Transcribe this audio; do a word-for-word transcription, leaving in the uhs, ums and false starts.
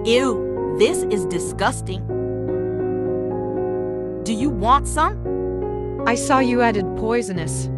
Ew, this is disgusting. Do you want some? I saw you added poisonous.